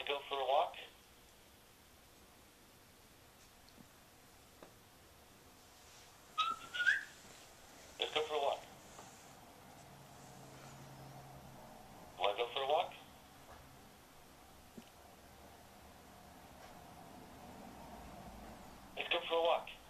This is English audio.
to go for a walk? Let's go for a walk. Want to go for a walk? Let's go for a walk.